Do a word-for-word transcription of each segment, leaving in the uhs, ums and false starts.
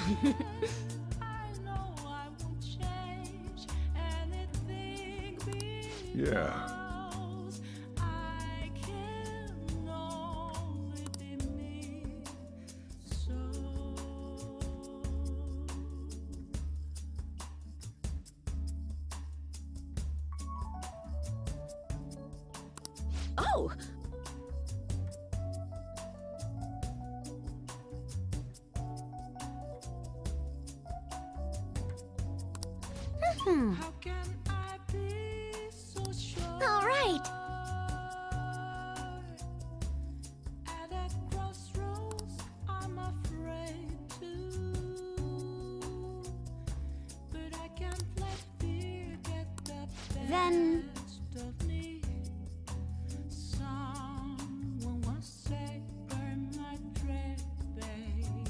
Yeah. Oh! Hmm. How can I be so sure? All right. At that crossroads, I'm afraid to. But I can't let fear get the best Then- of me. Someone once said, burn my dread, babe.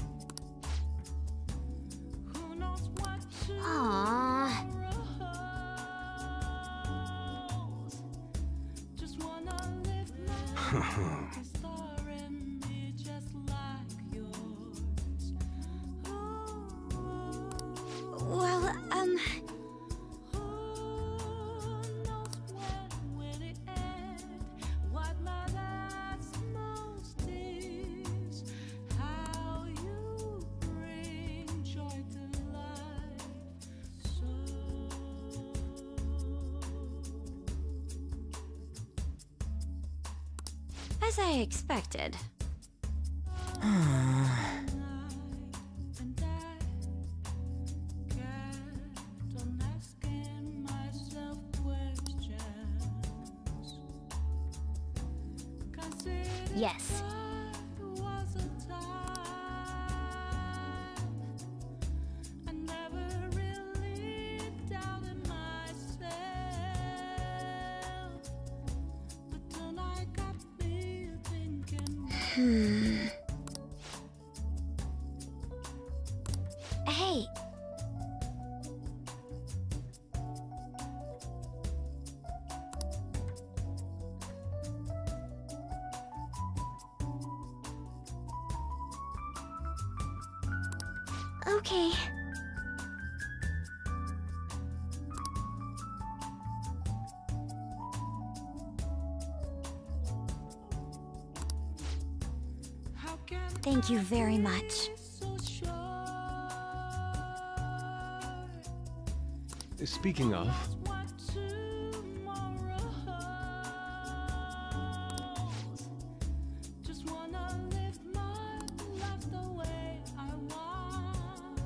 Who knows what to Aww. Just wanna live life, a star in me just like yours. Well, um, Who knows when will it end? What matters most is how you bring joy to life. So as I expected. and I kept on asking myself questions. Consider Yes. there was a time I never really doubted myself, but tonight got me thinking. Hmm. Hey. Okay. How can Thank you I very be much. so sure? Speaking of, What tomorrow holds. Just wanna live my life the way I want.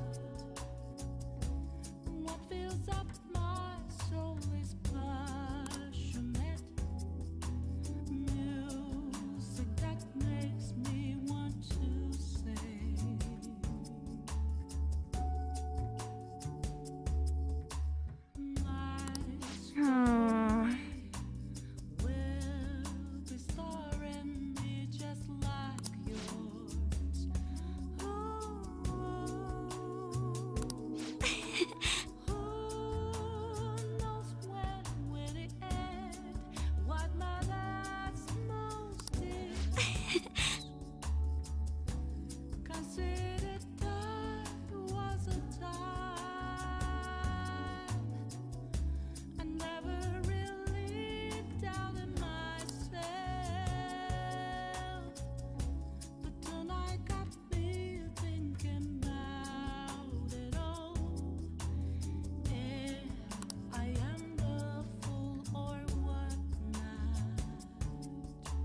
What fills up my soul is passionate music that makes me want to sing. My Hmm. will be star in me just like yours. Who knows when will it end? What matters most is consider time was a time I never really doubted myself, but tonight got me thinking about it all. If I am the fool or what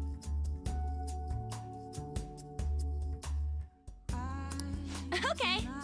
not. I Okay.